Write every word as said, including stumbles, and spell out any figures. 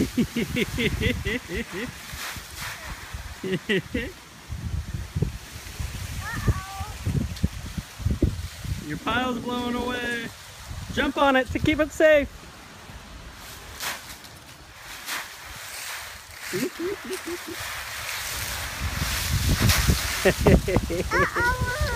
Your pile's blowing away. Jump on it to keep it safe. Uh-oh.